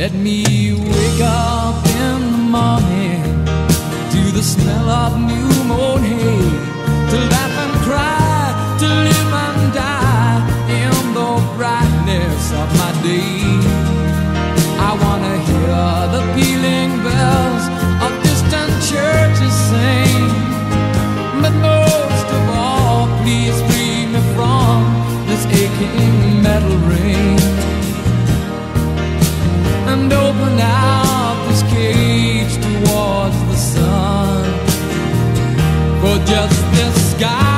Let me wake up in the morning to the smell of new-mown hay, to laugh and cry, to live and die in the brightness of my day. I wanna hear the pealing bells of distant churches sing, but most of all, please free me from this aching metal ring, and open out this cage towards the sun, for just this sky